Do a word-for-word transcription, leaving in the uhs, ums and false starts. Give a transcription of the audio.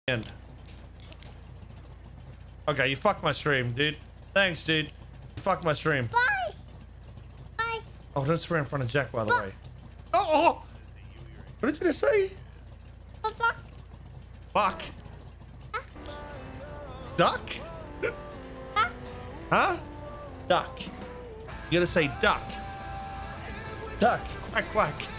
end. Okay, you fucked my stream, dude. Thanks, dude. You fucked my stream. Bye. Bye. Oh, don't swear in front of Jack, by the Bye. way. Oh, oh! What did you just say? Bye. Fuck. Duck? Huh? Duck. You gotta say duck. Duck. Quack, quack.